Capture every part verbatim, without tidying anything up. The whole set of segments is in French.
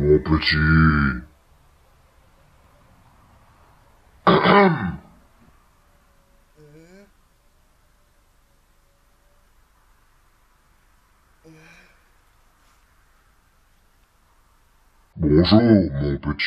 mon petit. Bonjour, mon petit.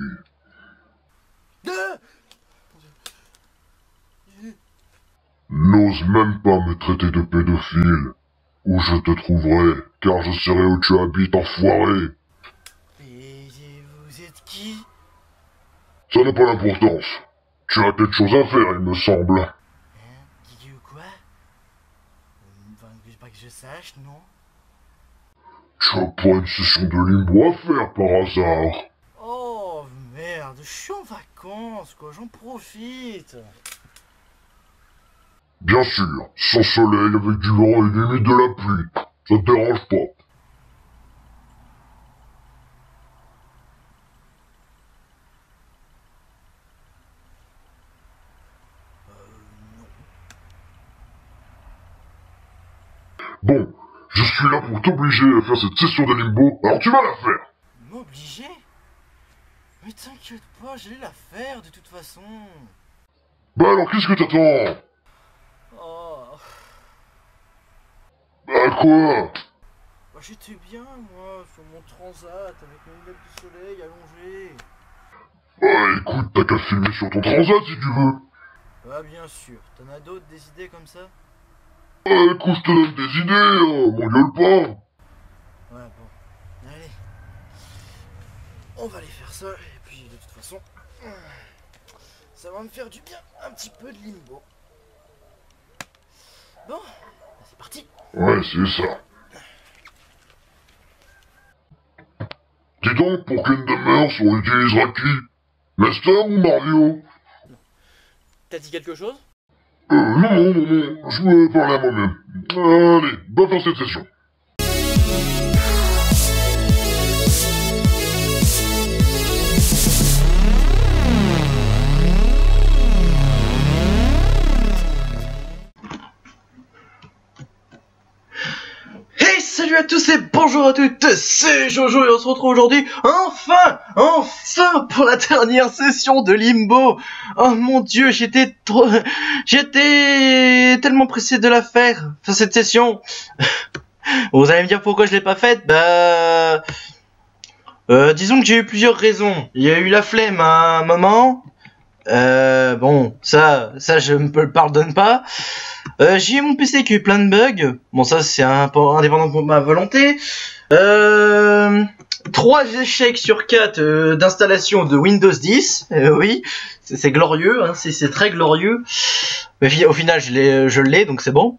N'ose même pas me traiter de pédophile, ou je te trouverai, car je serai où tu habites, enfoiré. Mais vous êtes qui? Ça n'a pas d'importance. Tu as quelque chose à faire, il me semble. Hein? Qui ou quoi? Enfin, pas que je sache, non? Tu as pas une session de limbo à faire, par hasard? Oh, merde, je suis en vacances, quoi, j'en profite. Bien sûr, sans soleil, avec du vent et limite de la pluie. Ça te dérange pas? Bon, je suis là pour t'obliger à faire cette session de limbo, alors tu vas la faire. M'obliger? Mais t'inquiète pas, j'allais la faire de toute façon. Bah alors qu'est-ce que t'attends? Oh, Bah quoi? bah, j'étais bien, moi, sur mon transat, avec mes lunettes de soleil allongées. Bah écoute, t'as qu'à filmer sur ton transat si tu veux. Ah, bien sûr. T'en as d'autres, des idées comme ça? Bah écoute, je te donne des idées, hein, m'engueule pas. Ouais, bon. Allez. On va aller faire ça, et puis de toute façon, ça va me faire du bien, un petit peu de limbo. Bon, bah, c'est parti. Ouais, c'est ça. Dis donc, pour Kingdom on utilisera qui? Master ou Mario? T'as dit quelque chose? Euh, non, non, non, non, je me parlais à moi-même. Allez, bonne fin cette session. Hey, salut à tous et bonjour à toutes, c'est Jojo et on se retrouve aujourd'hui, enfin, enfin, pour la dernière session de Limbo. Oh mon dieu, j'étais trop, j'étais tellement pressé de la faire, enfin cette session. Vous allez me dire pourquoi je l'ai pas faite? Bah, euh, disons que j'ai eu plusieurs raisons. Il y a eu la flemme à un moment. Euh, bon, ça, ça je me le pardonne pas. Euh, j'ai eu mon P C qui a eu plein de bugs. Bon, ça c'est un peu indépendant de ma volonté. Euh, trois échecs sur quatre euh, d'installation de Windows dix. Euh, oui, c'est glorieux, hein, c'est très glorieux. Mais au final, je l'ai, je l'ai, donc c'est bon.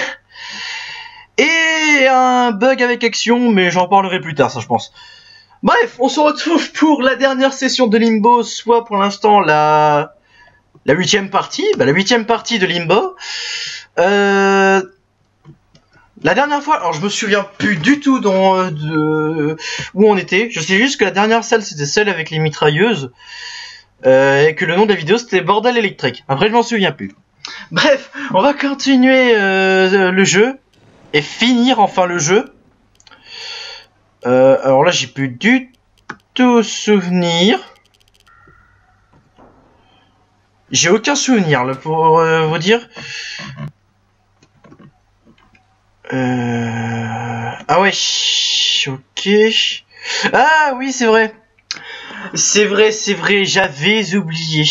Et un bug avec Action, mais j'en parlerai plus tard, ça je pense. Bref, on se retrouve pour la dernière session de Limbo, soit pour l'instant la la huitième partie, bah la huitième partie de Limbo. Euh, la dernière fois, alors je me souviens plus du tout dans, euh, de, où on était. Je sais juste que la dernière salle c'était celle avec les mitrailleuses euh, et que le nom de la vidéo c'était Bordel électrique. Après je m'en souviens plus. Bref, on va continuer euh, le jeu et finir enfin le jeu. Euh, alors là, j'ai plus du tout souvenir. J'ai aucun souvenir là pour euh, vous dire. Euh... Ah ouais, ok. Ah oui, c'est vrai. C'est vrai, c'est vrai, j'avais oublié.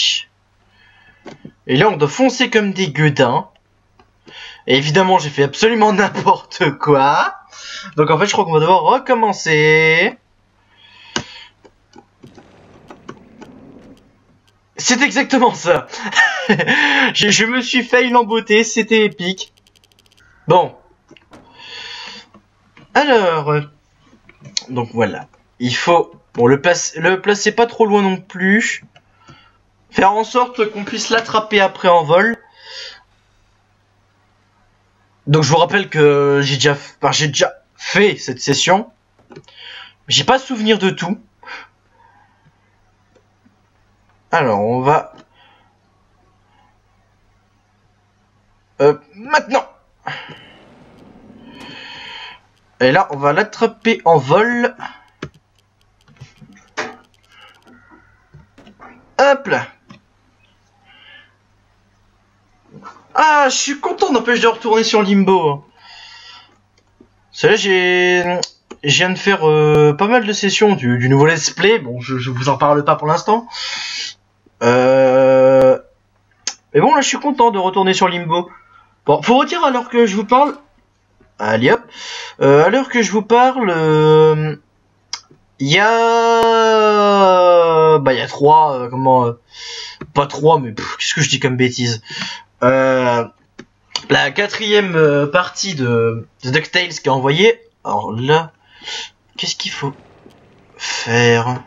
Et là, on doit foncer comme des gueudins. Et évidemment, j'ai fait absolument n'importe quoi. Donc en fait, je crois qu'on va devoir recommencer. C'est exactement ça. je, je me suis fail en beauté, c'était épique. Bon. Alors. Donc voilà. Il faut... Bon, le, place, le placer pas trop loin non plus. Faire en sorte qu'on puisse l'attraper après en vol. Donc je vous rappelle que j'ai déjà, enfin, j'ai déjà fait cette session. J'ai pas souvenir de tout. Alors on va... Euh, maintenant. Et là on va l'attraper en vol. hop là. Ah, je suis content n'empêche de retourner sur Limbo. C'est là, j'ai... Je viens de faire euh, pas mal de sessions du, du nouveau let's play. Bon, je, je vous en parle pas pour l'instant. Euh... Mais bon, là, je suis content de retourner sur Limbo. Bon, faut redire alors que je vous parle... Allez hop. Euh, à l'heure que je vous parle... Euh... Il y a... Bah, il y a trois... Euh, comment... Euh... Pas trois, mais... Qu'est-ce que je dis comme bêtise euh... La quatrième euh, partie de, de DuckTales qui est envoyée. Alors là... Qu'est-ce qu'il faut faire?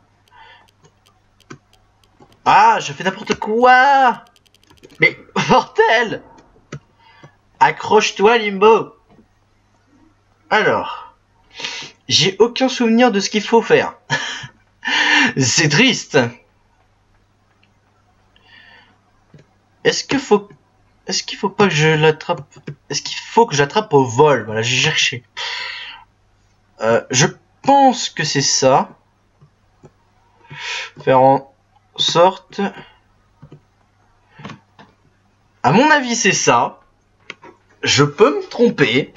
Ah, je fais n'importe quoi. Mais, bordel! Accroche-toi, Limbo. Alors, j'ai aucun souvenir de ce qu'il faut faire. C'est triste. Est-ce que faut... Est-ce qu'il faut pas que je l'attrape? Est-ce qu'il faut que j'attrape au vol? Voilà, j'ai cherché. Euh, je pense que c'est ça. Faire en sorte... À mon avis, c'est ça. Je peux me tromper.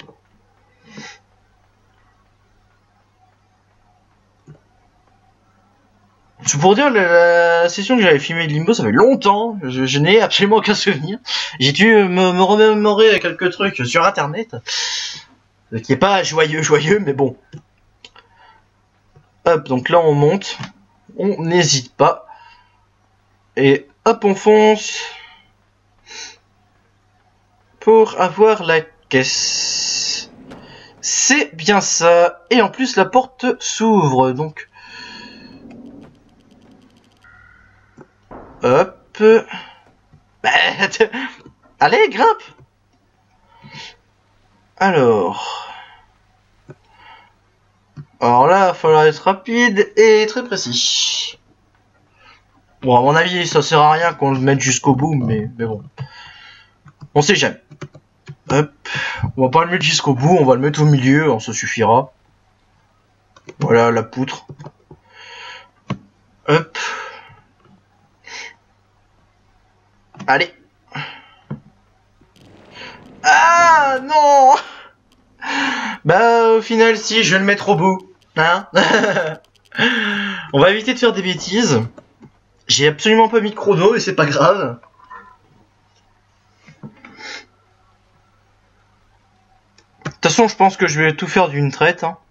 C'est pour dire, la, la session que j'avais filmée de Limbo, ça fait longtemps. Je, je n'ai absolument aucun souvenir. J'ai dû me, me remémorer quelques trucs sur Internet. Ce qui est pas joyeux, joyeux, mais bon. Hop, donc là on monte. On n'hésite pas. Et hop, on fonce. Pour avoir la caisse. C'est bien ça. Et en plus, la porte s'ouvre, donc... Hop. Bah, allez, grimpe. Alors... Alors là, il va falloir être rapide et très précis. Bon, à mon avis, ça sert à rien qu'on le mette jusqu'au bout, mais, mais bon. On sait jamais. Hop. On va pas le mettre jusqu'au bout, on va le mettre au milieu, ça suffira. Voilà, la poutre. Hop. Allez. Ah, non. Bah, au final, si, je vais le mettre au bout. Hein. On va éviter de faire des bêtises. J'ai absolument pas mis de chrono et c'est pas grave. De toute façon, je pense que je vais tout faire d'une traite. Hein.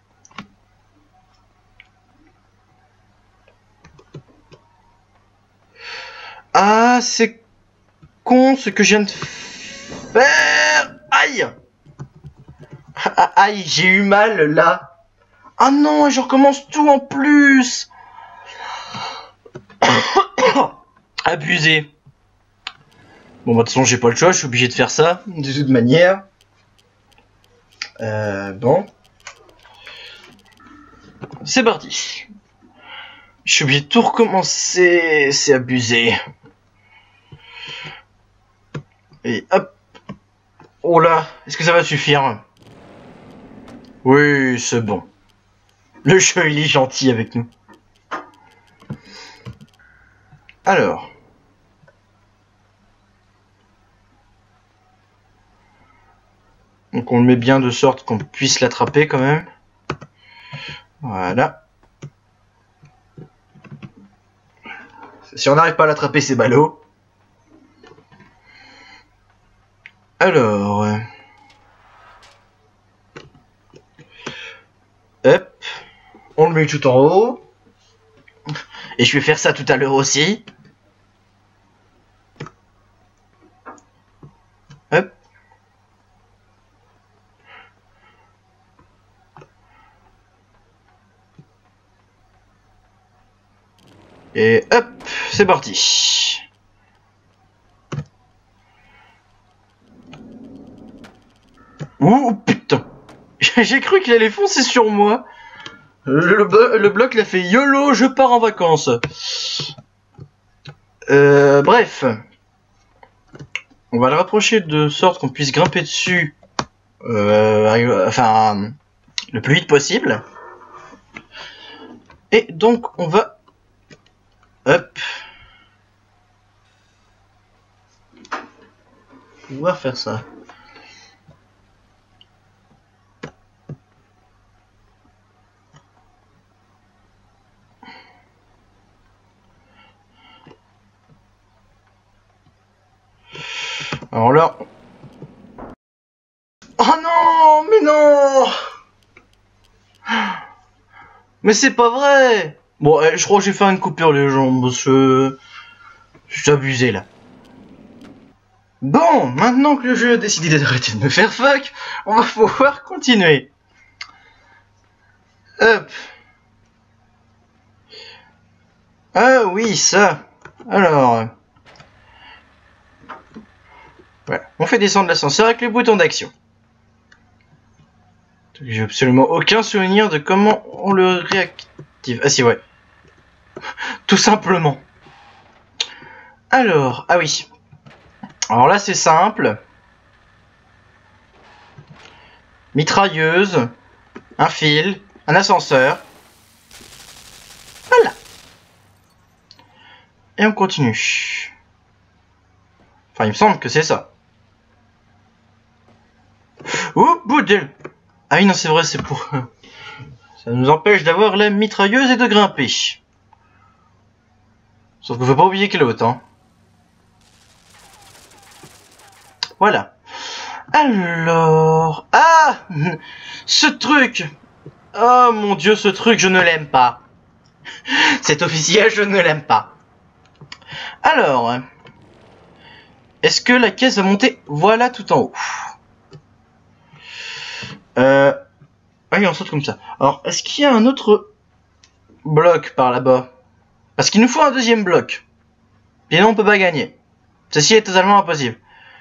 Ah, c'est con ce que je viens de faire. Aïe. Ah, aïe, j'ai eu mal là. Ah non, je recommence tout en plus. Abusé. Bon, bah, de toute façon, j'ai pas le choix, je suis obligé de faire ça, de toute manière. Euh, bon. C'est parti. Je suis obligé de tout recommencer, c'est abusé. Et hop. Oh là, est-ce que ça va suffire? Oui, c'est bon. Le jeu, il est gentil avec nous. Alors. Donc on le met bien de sorte qu'on puisse l'attraper quand même. Voilà. Si on n'arrive pas à l'attraper, c'est ballot. Alors. Hop. On le met tout en haut. Et je vais faire ça tout à l'heure aussi. Hop. Et hop, c'est parti. Ouh, putain. J'ai cru qu'il allait foncer sur moi. Le, le, le bloc l'a fait YOLO, je pars en vacances. Euh, bref. On va le rapprocher de sorte qu'on puisse grimper dessus. Euh, enfin, le plus vite possible. Et donc, on va... Hop. pouvoir faire ça. Alors là... Oh non, mais non! Mais c'est pas vrai! Bon, je crois que j'ai fait une coupure les jambes, parce que... Je suis abusé là. Bon, maintenant que le jeu a décidé d'arrêter de me faire fuck, on va pouvoir continuer. Hop. Ah oui, ça. Alors... Voilà, on fait descendre l'ascenseur avec le bouton d'action. J'ai absolument aucun souvenir de comment on le réactive. Ah si, ouais. Tout simplement. Alors, ah oui. Alors là, c'est simple. Mitrailleuse, un fil, un ascenseur. Voilà. Et on continue. Enfin, il me semble que c'est ça. Oh, bordel! Ah oui, non, c'est vrai, c'est pour... Ça nous empêche d'avoir la mitrailleuse et de grimper. Sauf qu'il faut pas oublier qu'elle est haute, hein. Voilà. Alors... Ah! Ce truc! Oh mon dieu, ce truc, je ne l'aime pas. C'est officiel, je ne l'aime pas. Alors... Est-ce que la caisse va monter? Voilà, tout en haut. Euh... Oui, on saute comme ça. Alors, est-ce qu'il y a un autre bloc par là-bas? Parce qu'il nous faut un deuxième bloc. Sinon, on peut pas gagner. Ceci est totalement impossible.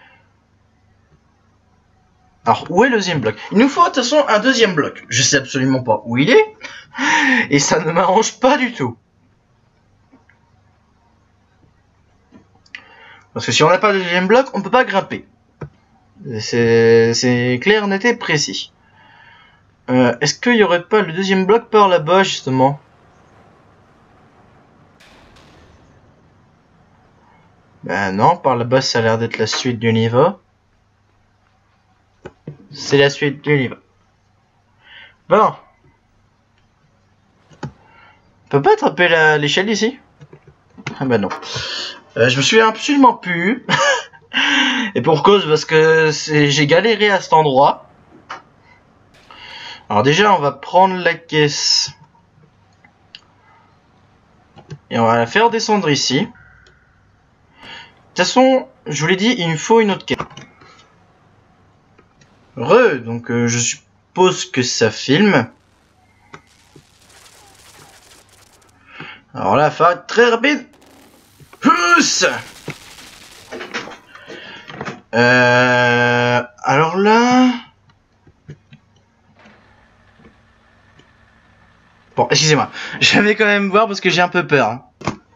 Alors, où est le deuxième bloc? Il nous faut de toute façon un deuxième bloc. Je sais absolument pas où il est. Et ça ne m'arrange pas du tout. Parce que si on n'a pas de deuxième bloc, on peut pas grimper. C'est clair, net et précis. Euh, Est-ce qu'il y aurait pas le deuxième bloc par là-bas, justement? Ben non, par là-bas, ça a l'air d'être la suite du niveau. C'est la suite du niveau. Bon. On peut pas attraper l'échelle ici? Ah ben non. Euh, je me souviens absolument plus. Et pour cause, parce que j'ai galéré à cet endroit. Alors déjà, on va prendre la caisse. Et on va la faire descendre ici. De toute façon, je vous l'ai dit, il me faut une autre caisse. Re, donc euh, je suppose que ça filme. Alors là, ça va être très rapide. Pousse. Euh, alors là... Bon, excusez-moi. Je vais quand même voir parce que j'ai un peu peur. Hein.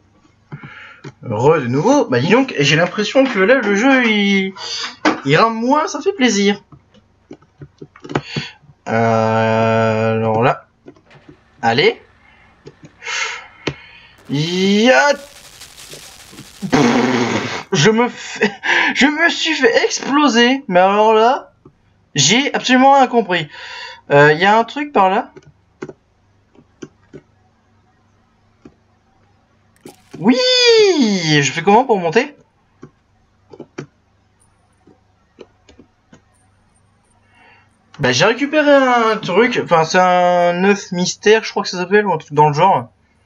Re de nouveau. Bah dis donc, j'ai l'impression que là, le jeu, il... il rame moins, ça fait plaisir. Euh, alors là... Allez. Ya... Je me fais... Je me suis fait exploser. Mais alors là... J'ai absolument rien compris. Il euh, y a un truc par là. Oui. Je fais comment pour monter? Bah j'ai récupéré un truc. Enfin c'est un œuf mystère je crois que ça s'appelle. Ou un truc dans le genre.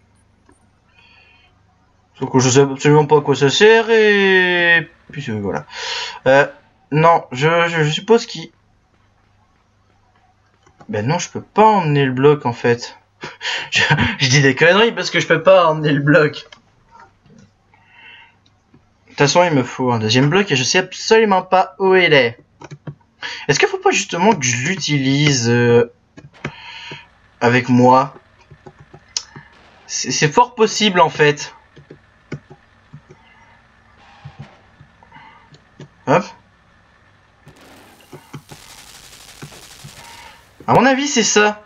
Sauf que je sais absolument pas à quoi ça sert et... Puis euh, voilà. Euh, non, je, je, je suppose qu'il... Ben non, je peux pas emmener le bloc en fait. je, je dis des conneries parce que je peux pas emmener le bloc. De toute façon, il me faut un deuxième bloc et je sais absolument pas où il est. Est-ce qu'il faut pas justement que je l'utilise euh, avec moi? C'est fort possible en fait. Hop. À mon avis, c'est ça.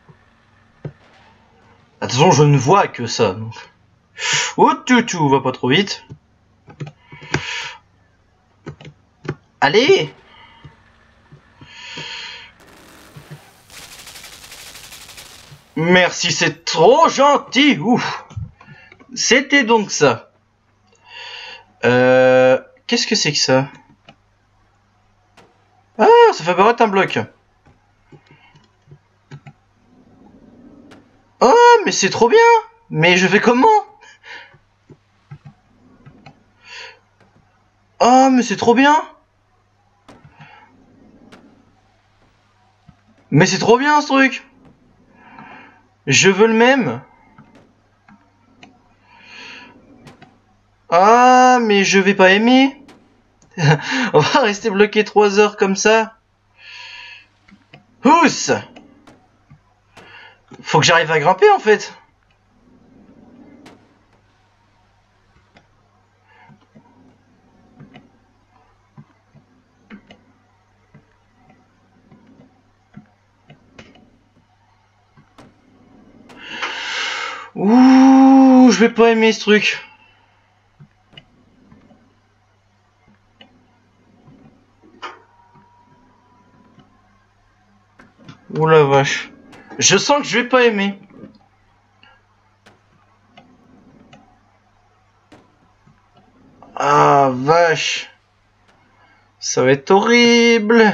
Attention, je ne vois que ça. Donc. Oh, tout, tout, va pas trop vite. Allez! Merci, c'est trop gentil. Ouf. C'était donc ça. Euh... Qu'est-ce que c'est que ça? Ah, ça fait apparaître un bloc. Oh, mais c'est trop bien. Mais je fais comment? Oh, mais c'est trop bien. Mais c'est trop bien ce truc. Je veux le même. Ah, mais je vais pas aimer. On va rester bloqué trois heures comme ça. Ouss! Faut que j'arrive à grimper en fait. Ouh, je vais pas aimer ce truc. Ouh la vache. Je sens que je vais pas aimer. Ah vache. Ça va être horrible.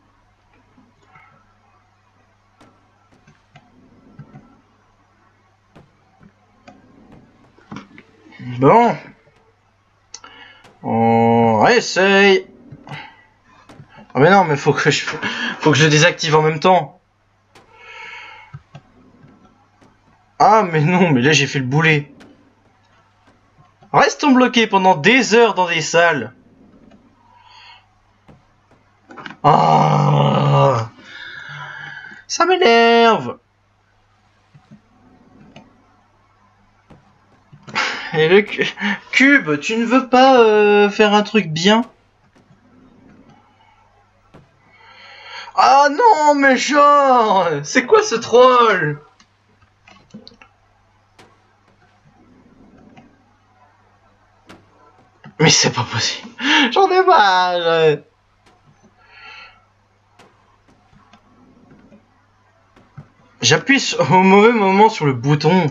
Bon. On essaye. Ah mais non, mais faut que je faut que je le désactive en même temps. Ah mais non, mais là j'ai fait le boulet. Restons bloqués pendant des heures dans des salles. Ah, ça m'énerve. Et le cu cube, tu ne veux pas euh, faire un truc bien? Ah non, mais genre, c'est quoi ce troll? Mais c'est pas possible. J'en ai marre. J'appuie au mauvais moment sur le bouton.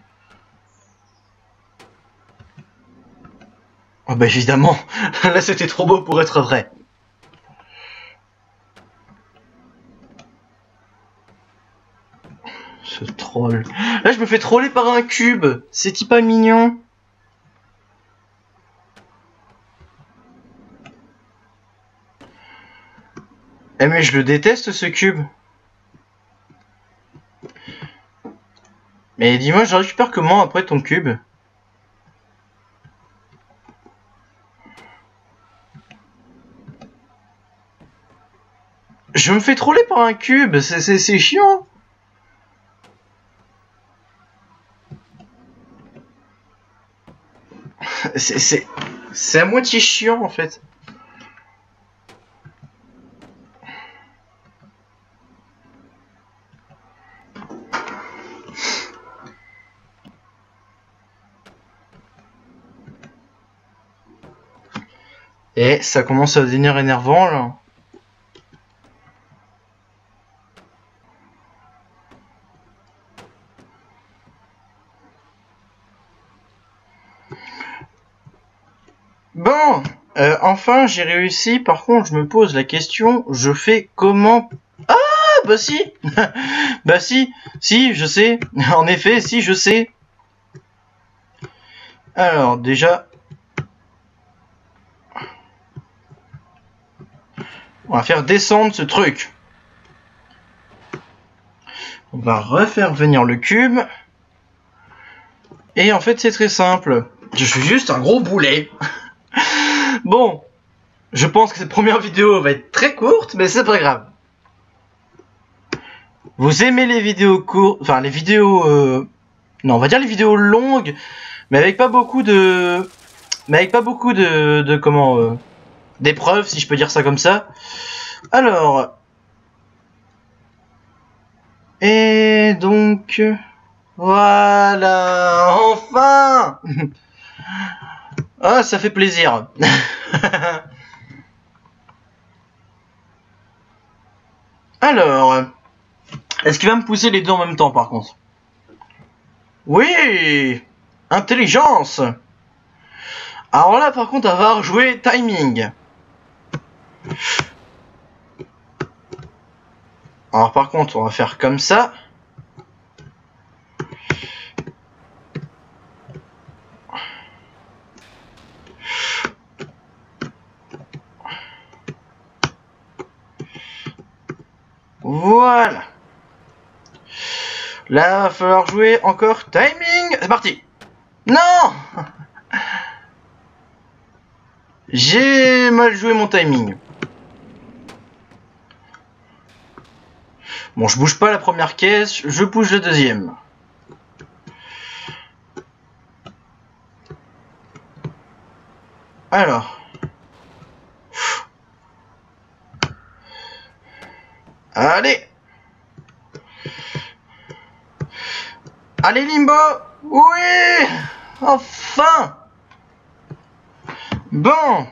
Oh bah évidemment, là c'était trop beau pour être vrai. Ce troll. Là je me fais troller par un cube. C'est-il pas mignon? Eh mais je le déteste ce cube. Mais dis-moi, je récupère comment après ton cube? Je me fais troller par un cube, c'est chiant. C'est c'est à moitié chiant en fait. Et ça commence à devenir énervant là. Bon, euh, enfin j'ai réussi. Par contre, je me pose la question, je fais comment? Ah, bah si, bah si, si, je sais. En effet, si, je sais. Alors déjà, on va faire descendre ce truc. On va refaire venir le cube. Et en fait, c'est très simple. Je suis juste un gros boulet. Bon, je pense que cette première vidéo va être très courte, mais c'est pas grave. Vous aimez les vidéos courtes, enfin les vidéos, euh... non, on va dire les vidéos longues, mais avec pas beaucoup de, mais avec pas beaucoup de, de comment, euh... d'épreuves, si je peux dire ça comme ça. Alors, et donc, voilà, enfin. Ah, ça fait plaisir. Alors, est-ce qu'il va me pousser les deux en même temps par contre? Oui, intelligence. Alors là par contre, on va rejouer timing. Alors par contre, on va faire comme ça. Voilà. Là, va falloir jouer encore timing. C'est parti. Non. J'ai mal joué mon timing. Bon, je bouge pas la première caisse, je bouge la deuxième. Alors. Allez. Allez Limbo. Oui. Enfin. Bon.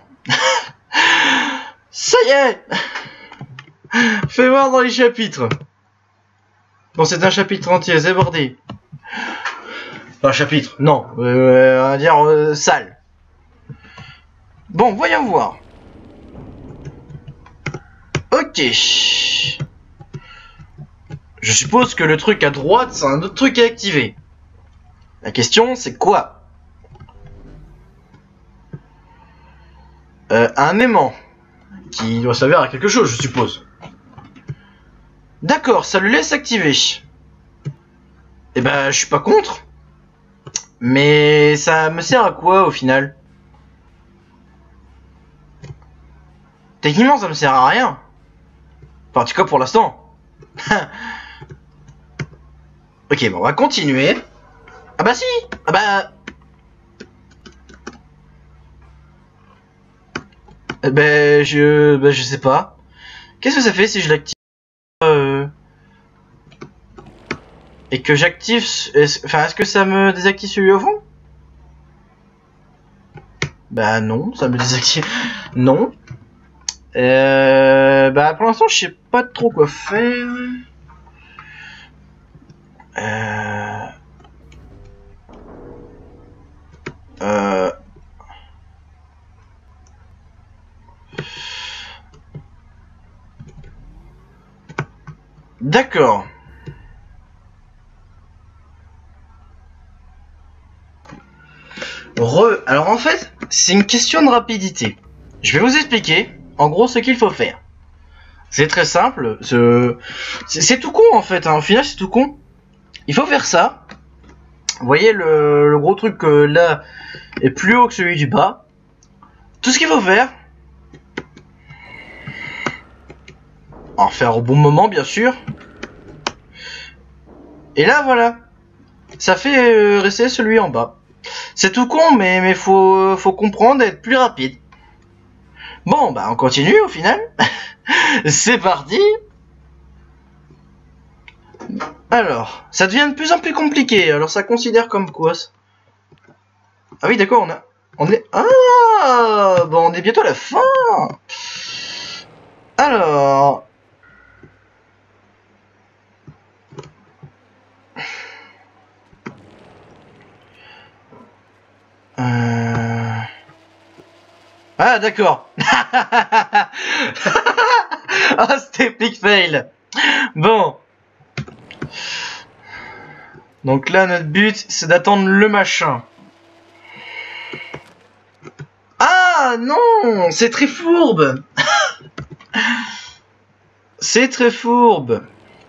Ça y est. Fais voir dans les chapitres. Bon, c'est un chapitre entier, c'est bordé. Enfin, chapitre, non. Euh, on va dire euh, salle. Bon, voyons voir. Ok. Je suppose que le truc à droite, c'est un autre truc à activer. La question, c'est quoi? euh, Un aimant. Qui doit servir à quelque chose, je suppose. D'accord, ça le laisse activer. Eh ben, je suis pas contre. Mais ça me sert à quoi, au final? Techniquement, ça me sert à rien. Enfin, en tout cas, pour l'instant. Ok, bon, on va continuer. Ah bah si. Ah bah... Eh ben, je... Ben, je sais pas. Qu'est-ce que ça fait si je l'active euh... et que j'active... Est enfin, est-ce que ça me désactive celui au fond? Bah non, ça me désactive... Non. Euh... Bah pour l'instant, je sais pas trop quoi faire. Euh... Euh... D'accord. Re... Alors en fait, c'est une question de rapidité. Je vais vous expliquer, en gros, ce qu'il faut faire. C'est très simple. C'est tout con, en fait. Hein. Au final, c'est tout con. Il faut faire ça. Vous voyez, le, le gros truc euh, là est plus haut que celui du bas. Tout ce qu'il faut faire... En faire au bon moment, bien sûr. Et là, voilà. Ça fait euh, rester celui en bas. C'est tout con, mais mais faut faut comprendre et être plus rapide. Bon, bah on continue au final. C'est parti. Alors, ça devient de plus en plus compliqué. Alors ça considère comme quoi ça? Ah oui, d'accord, on a on est ah bon, on est bientôt à la fin. Alors. Euh... Ah d'accord. Ah c'était epic fail. Bon. Donc là notre but c'est d'attendre le machin. Ah non, c'est très fourbe. C'est très fourbe.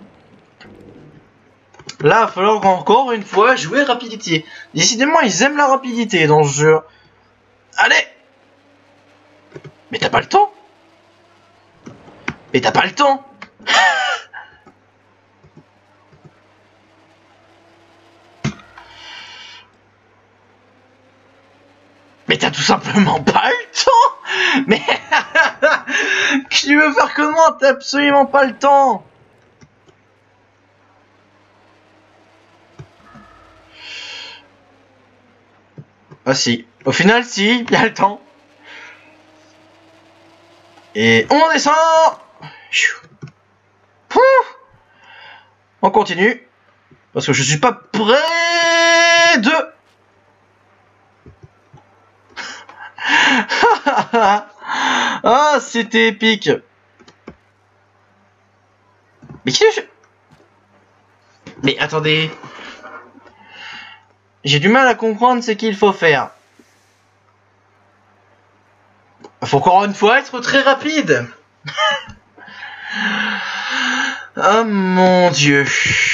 Là, il va falloir encore une fois jouer rapidité. Décidément, ils aiment la rapidité dans ce jeu. Allez. Mais t'as pas le temps. Mais t'as pas le temps. Mais t'as tout simplement pas le temps. Mais tu veux faire comment? T'as absolument pas le temps. Ah si, au final si, il y a le temps. Et on descend. Pouh. On continue. Parce que je suis pas prêt de... Ah, c'était épique. Mais qu'est-ce que je... Mais attendez. J'ai du mal à comprendre ce qu'il faut faire. Faut encore une fois être très rapide. Oh mon Dieu.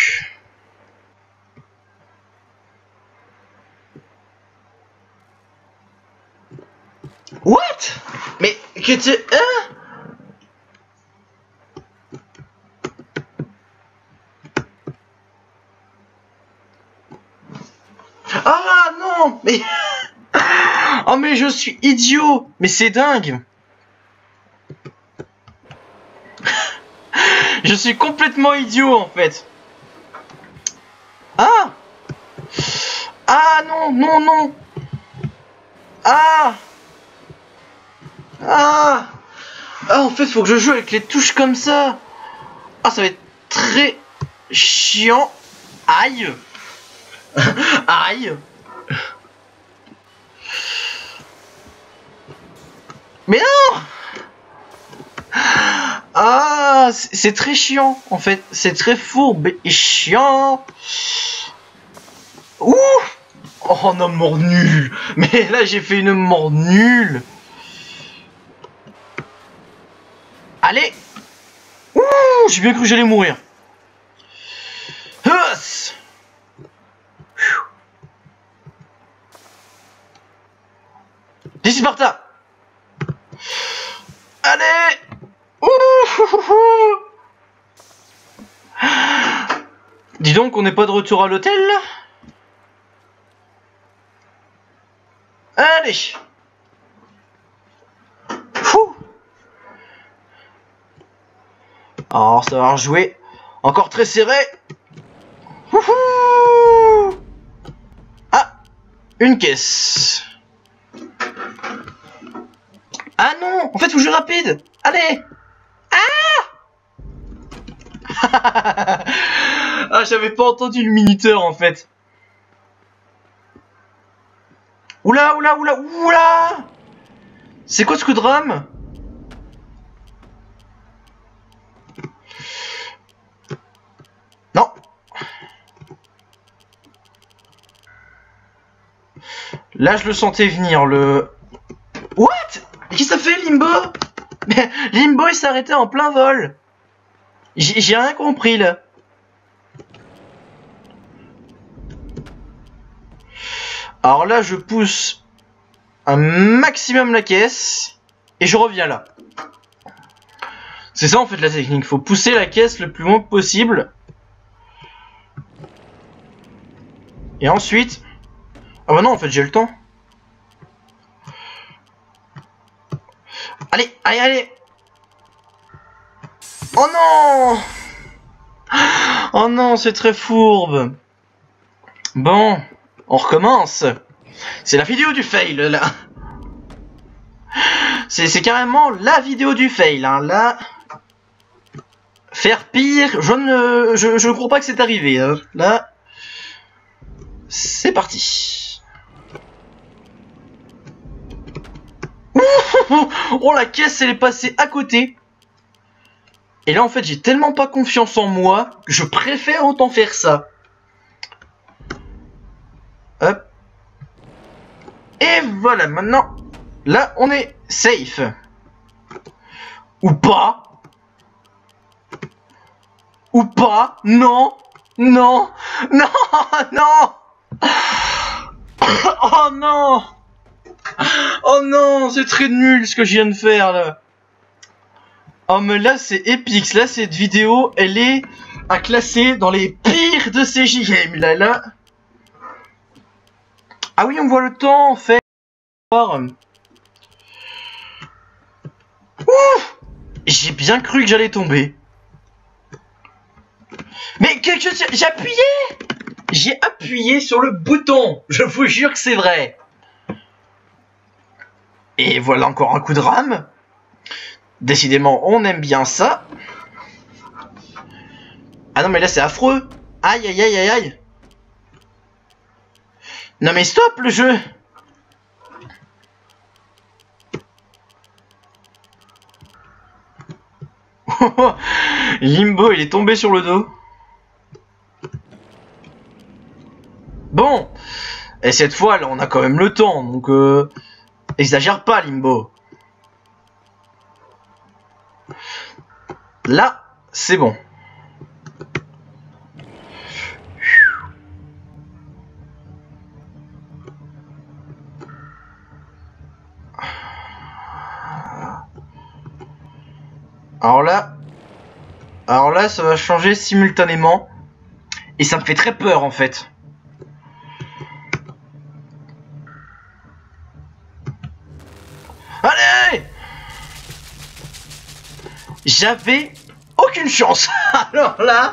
What? Mais que tu... Hein? Ah non, mais... Oh mais je suis idiot. Mais c'est dingue. Je suis complètement idiot en fait. Ah. Ah non, non, non. Ah. Ah. Ah en fait faut que je joue avec les touches comme ça. Ah ça va être très chiant. Aïe. Aïe. Mais non. Ah, c'est très chiant en fait, c'est très fourbe et chiant. Ouh. Oh non, mort nul. Mais là j'ai fait une mort nulle. Allez. Ouh, j'ai bien cru que j'allais mourir. Huss. D'ici Sparta. Allez. Ouh. Dis donc, on n'est pas de retour à l'hôtel là? Allez. Fou. Alors ça va rejouer. Encore très serré. Wouhou. Ah, une caisse. Ah non, en fait faut jouer rapide. Allez. Ah. Ah, j'avais pas entendu le minuteur en fait. Oula, oula, oula, oula. C'est quoi ce coup de rame? Non. Là, je le sentais venir, le... What? Qu'est-ce que ça fait, Limbo? Mais Limbo, il s'est arrêté en plein vol. J'ai rien compris, là. Alors là, je pousse un maximum la caisse. Et je reviens là. C'est ça, en fait, la technique. Faut pousser la caisse le plus loin possible. Et ensuite... Ah bah non, en fait, j'ai le temps. Allez, allez, allez. Oh non. Oh non, c'est très fourbe. Bon, on recommence. C'est la vidéo du fail, là. C'est carrément la vidéo du fail, hein. Là... Faire pire, je ne je, je crois pas que c'est arrivé. Hein. Là... C'est parti. Oh, la caisse, elle est passée à côté. Et là, en fait, j'ai tellement pas confiance en moi que je préfère autant faire ça. Hop. Et voilà, maintenant, là, on est safe. Ou pas. Ou pas. Non. Non. Non. Non. Oh non. Oh non, c'est très nul ce que je viens de faire là. Oh mais là c'est épique, là cette vidéo elle est à classer dans les pires de C J M là là. Ah oui, on voit le temps en fait. Ouf. J'ai bien cru que j'allais tomber. Mais que j'ai appuyé. J'ai appuyé sur le bouton. Je vous jure que c'est vrai. Et voilà encore un coup de rame. Décidément, on aime bien ça. Ah non mais là c'est affreux. Aïe aïe aïe aïe aïe. Non mais stop le jeu. Limbo il est tombé sur le dos. Bon. Et cette fois là on a quand même le temps. Donc euh, exagère pas Limbo. Là c'est bon. Alors là, alors là, ça va changer simultanément. Et ça me fait très peur en fait. Allez! J'avais aucune chance. Alors là,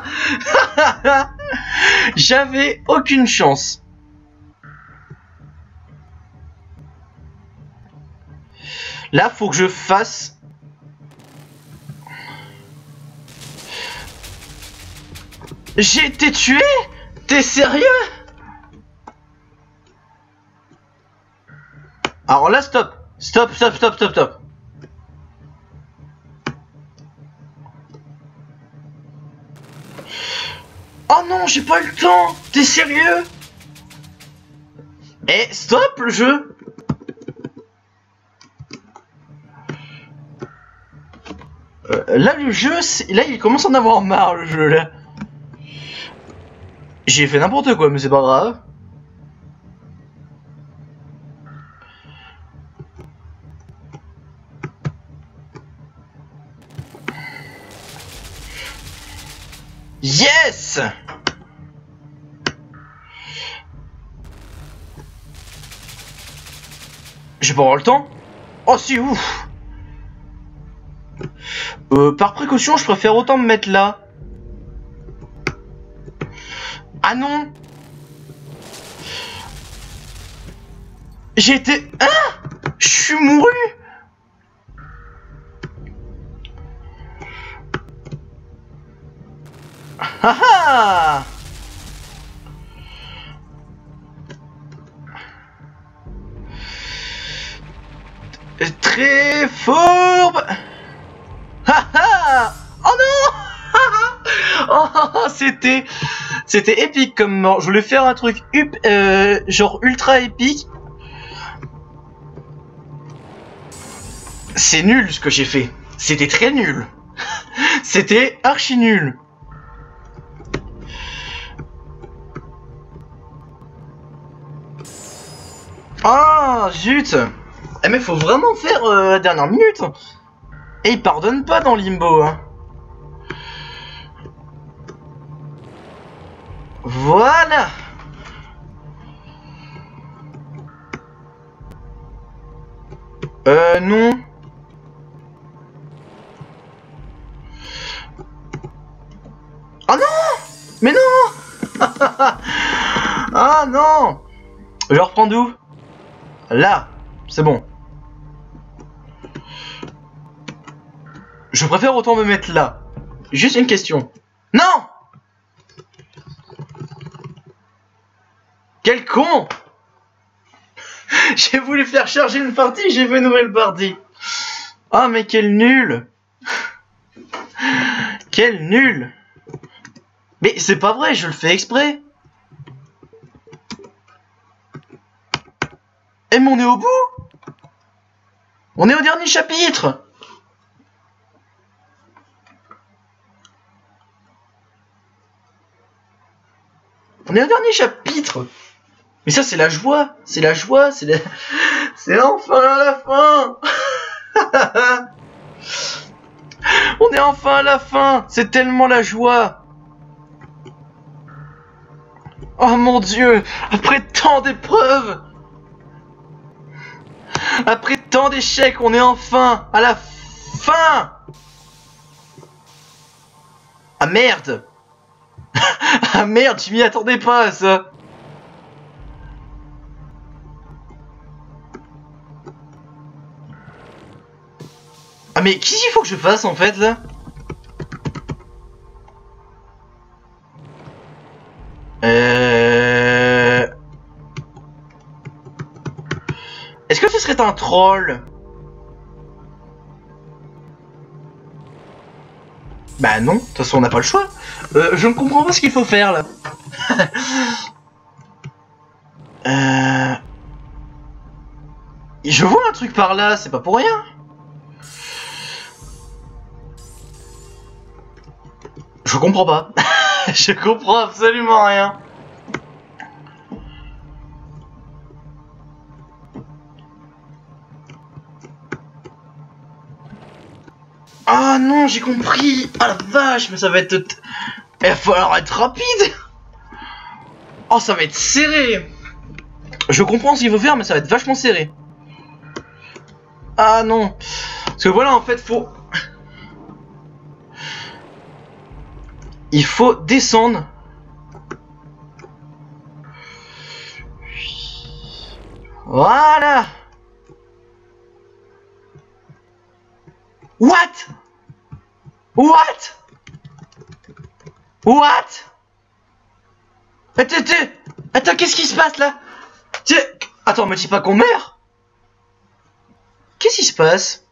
j'avais aucune chance. Là, faut que je fasse... J'ai été tué? T'es sérieux? Alors là, stop. Stop, stop, stop, stop, stop. Oh non, j'ai pas eu le temps. T'es sérieux? Eh, stop le jeu. Euh, là, le jeu, là, il commence à en avoir marre, le jeu, là. J'ai fait n'importe quoi, mais c'est pas grave. Yes! Je vais pas avoir le temps. Oh si, ouf. Euh, par précaution, je préfère autant me mettre là. Ah non! J'ai été... Hein? Je suis mouru! Ah ah! Très fourbe! Ah ah! Oh non! Oh, c'était... C'était épique comme mort. Je voulais faire un truc up, euh, genre ultra épique. C'est nul ce que j'ai fait. C'était très nul. C'était archi nul. Ah, zut. Eh mais faut vraiment faire euh, la dernière minute. Et il pardonne pas dans Limbo, hein. Voilà. Euh, non. Oh non! Mais non! Ah non! Je reprends d'où? Là, c'est bon. Je préfère autant me mettre là. Juste une question. Non! Quel con! J'ai voulu faire charger une partie, j'ai fait une nouvelle partie. Ah mais quel nul! Quel nul! Mais c'est pas vrai, je le fais exprès. Eh mais on est au bout. On est au dernier chapitre. On est au dernier chapitre. Mais ça c'est la joie, c'est la joie, c'est la... c'est enfin à la fin. On est enfin à la fin, c'est tellement la joie. Oh mon Dieu, après tant d'épreuves, après tant d'échecs, on est enfin à la fin. Ah merde. Ah merde, je m'y attendais pas à ça. Ah mais qu'est-ce qu'il faut que je fasse en fait là? Euh... Est-ce que ce serait un troll? Bah non, de toute façon on n'a pas le choix. Euh, je ne comprends pas ce qu'il faut faire là. euh... Je vois un truc par là, c'est pas pour rien. Je comprends pas. Je comprends absolument rien. Ah non, j'ai compris. Ah la vache, mais ça va être... Il va falloir être rapide. Oh, ça va être serré. Je comprends ce qu'il faut faire, mais ça va être vachement serré. Ah non. Parce que voilà, en fait, faut... Il faut descendre. Voilà. What? What? What? Attends, attends, attends, qu'est-ce qui se passe là? Tiens, attends, me dis pas qu'on meurt. Qu'est-ce qui se passe?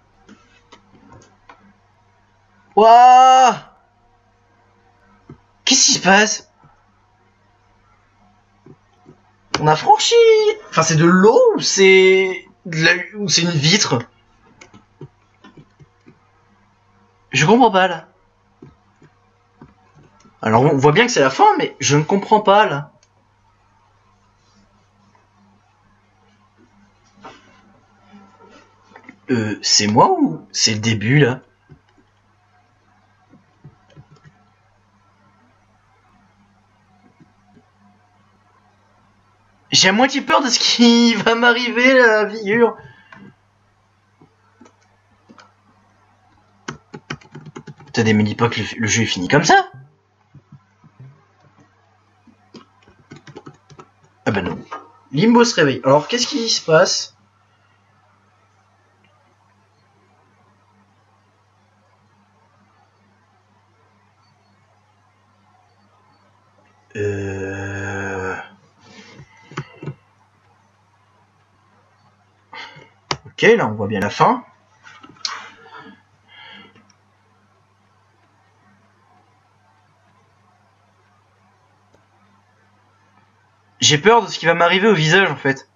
Waouh! Qu'est-ce qui se passe? On a franchi. Enfin, c'est de l'eau ou c'est de la... ou c'est une vitre? Je comprends pas là. Alors on voit bien que c'est la fin, mais je ne comprends pas là. Euh, c'est moi ou c'est le début là? J'ai à moitié peur de ce qui va m'arriver là, la figure. Putain, me dis pas que le, le jeu est fini comme ça. Ah bah non. Limbo se réveille. Alors qu'est-ce qui se passe? Euh... Ok, là on voit bien la fin. J'ai peur de ce qui va m'arriver au visage en fait.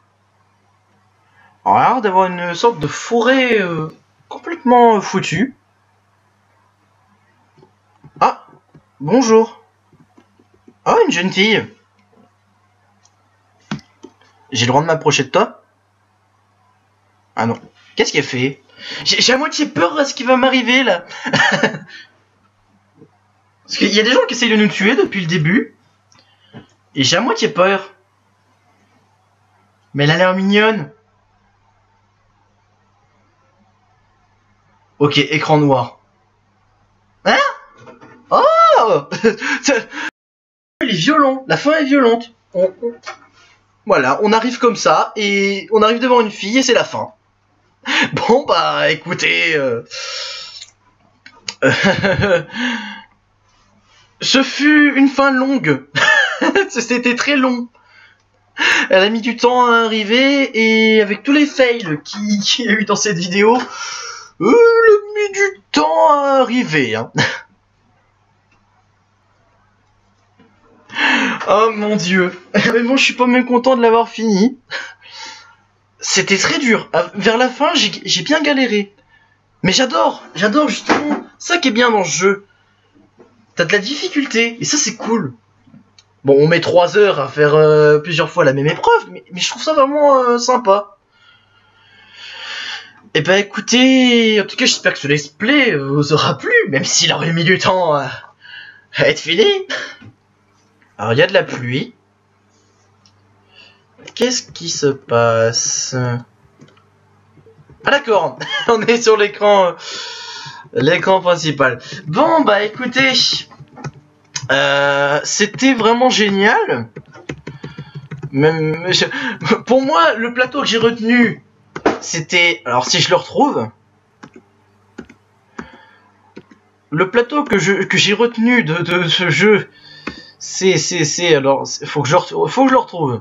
Alors, l'air d'avoir une sorte de forêt euh, complètement foutue. Ah, bonjour. Ah, une jeune fille. J'ai le droit de m'approcher de toi? Ah non. Qu'est-ce qu'elle fait? J'ai à moitié peur de ce qui va m'arriver là. Parce qu'il y a des gens qui essayent de nous tuer depuis le début. Et j'ai à moitié peur. Mais elle a l'air mignonne. Ok, écran noir. Hein? Oh. Il est violent. La fin est violente. On, on... Voilà, on arrive comme ça. Et on arrive devant une fille et c'est la fin. Bon bah écoutez... Euh... Ce fut une fin longue. C'était très long. Elle a mis du temps à arriver et avec tous les fails qu'il qui y a eu dans cette vidéo, euh, elle a mis du temps à arriver. Hein. Oh mon dieu. Mais bon, je suis pas même content de l'avoir fini. C'était très dur. Vers la fin, j'ai bien galéré. Mais j'adore, j'adore justement. Ça qui est bien dans ce jeu. T'as de la difficulté et ça c'est cool. Bon, on met trois heures à faire euh, plusieurs fois la même épreuve, mais, mais je trouve ça vraiment euh, sympa. Et ben écoutez, en tout cas j'espère que ce let's play vous aura plu, même s'il aurait mis du temps à, à être fini. Alors il y a de la pluie. Qu'est-ce qui se passe? Ah d'accord, on est sur l'écran, euh, l'écran principal. Bon bah écoutez... Euh, c'était vraiment génial. Même, je, pour moi, le plateau que j'ai retenu, c'était... Alors, si je le retrouve... Le plateau que je que j'ai retenu de, de ce jeu, C'est, c'est, c'est, alors, faut que je le retrouve, faut que je le retrouve.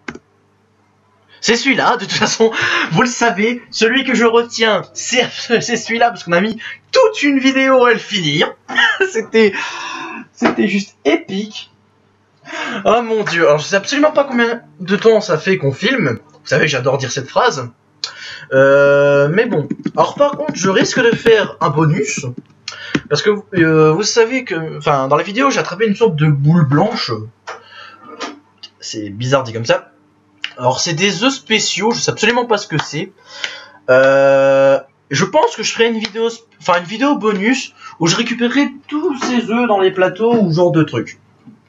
C'est celui-là, de toute façon, vous le savez, celui que je retiens, c'est, c'est celui-là, parce qu'on a mis toute une vidéo à le finir. C'était, c'était juste épique. Oh mon dieu, alors je sais absolument pas combien de temps ça fait qu'on filme. Vous savez que j'adore dire cette phrase. Euh, mais bon, alors par contre, je risque de faire un bonus. Parce que euh, vous savez que, enfin, dans la vidéo, j'ai attrapé une sorte de boule blanche. C'est bizarre dit comme ça. Alors, c'est des œufs spéciaux, je sais absolument pas ce que c'est. Euh, je pense que je ferai une vidéo, enfin, une vidéo bonus où je récupérerai tous ces œufs dans les plateaux ou ce genre de trucs.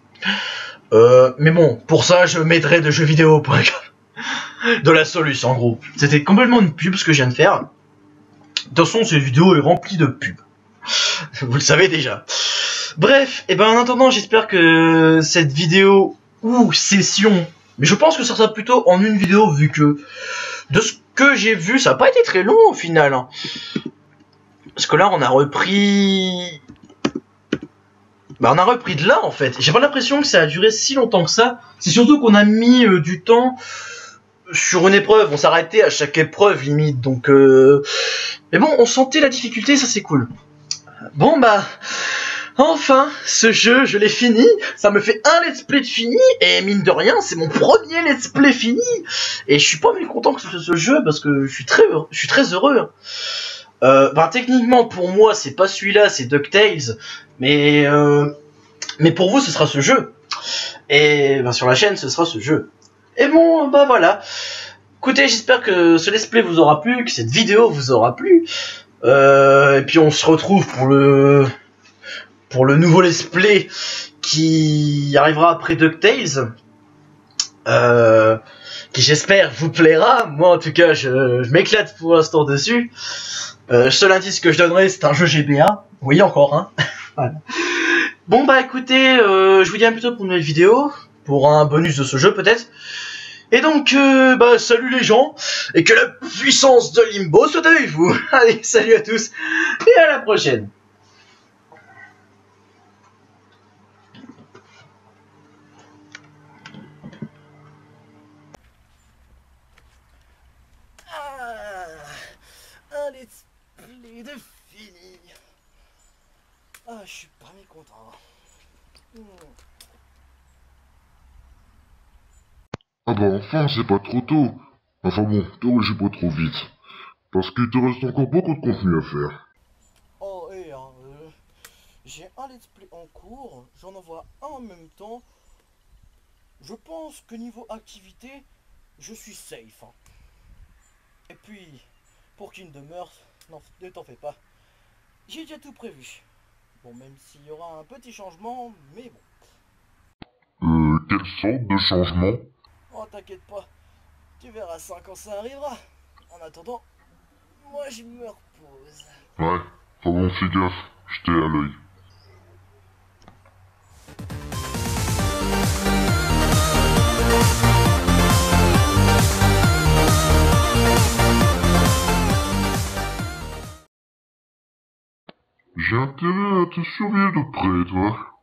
Euh, mais bon, pour ça, je mettrai de jeux vidéo point com. De la solution, en gros. C'était complètement une pub ce que je viens de faire. De toute façon, cette vidéo est remplie de pubs. Vous le savez déjà. Bref, et ben en attendant, j'espère que cette vidéo ou session, mais je pense que ça sera plutôt en une vidéo vu que de ce que j'ai vu, ça n'a pas été très long au final. Hein. Parce que là, on a repris... Bah on a repris de là en fait. J'ai pas l'impression que ça a duré si longtemps que ça. C'est surtout qu'on a mis euh, du temps sur une épreuve. On s'arrêtait à chaque épreuve limite. Donc euh... Mais bon, on sentait la difficulté, ça c'est cool. Bon bah, enfin, ce jeu, je l'ai fini. Ça me fait un let's play de fini. Et mine de rien, c'est mon premier let's play fini. Et je suis pas mécontent que ce soit ce jeu parce que je suis très, je suis très heureux. Euh, bah techniquement pour moi c'est pas celui-là, c'est DuckTales. Mais euh, mais pour vous ce sera ce jeu. Et bah, sur la chaîne ce sera ce jeu. Et bon bah voilà. Écoutez, j'espère que ce let's play vous aura plu, que cette vidéo vous aura plu. Euh, et puis on se retrouve pour le pour le nouveau let's play qui arrivera après DuckTales, euh, qui j'espère vous plaira. Moi en tout cas je, je m'éclate pour l'instant dessus. Euh, seul indice que je donnerai, c'est un jeu G B A. Oui encore hein. Voilà. Bon bah écoutez, euh, je vous dis à plutôt pour une nouvelle vidéo, pour un bonus de ce jeu peut-être. Et donc, euh, bah, salut les gens, et que la puissance de Limbo soit avec vous. Allez, salut à tous, et à la prochaine. Ah, un let's play de fini. Ah, je suis pas mécontent. Hmm. Ah bah enfin, c'est pas trop tôt. Enfin bon, te réjouis pas trop vite. Parce qu'il te reste encore beaucoup de contenu à faire. Oh, et hein, euh, j'ai un let's play en cours, j'en envoie un en même temps. Je pense que niveau activité, je suis safe. Hein. Et puis, pour Kingdom Hearts, non, ne t'en fais pas. J'ai déjà tout prévu. Bon, même s'il y aura un petit changement, mais bon. Euh, quelle sorte de changement? Oh, t'inquiète pas, tu verras ça quand ça arrivera. En attendant, moi je me repose. Ouais, enfin bon, fais gaffe, je t'ai à l'œil. J'ai intérêt à te surveiller de près, toi.